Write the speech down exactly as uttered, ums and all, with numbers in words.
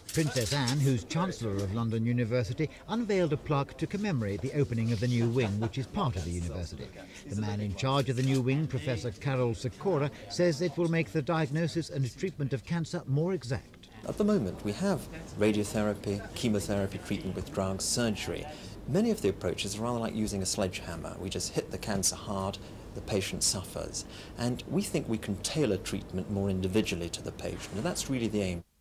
Princess Anne, who's Chancellor of London University, unveiled a plaque to commemorate the opening of the new wing, which is part of the university. The man in charge of the new wing, Professor Karol Sikora, says it will make the diagnosis and treatment of cancer more exact. At the moment, we have radiotherapy, chemotherapy treatment with drugs, surgery. Many of the approaches are rather like using a sledgehammer. We just hit the cancer hard, the patient suffers. And we think we can tailor treatment more individually to the patient, and that's really the aim.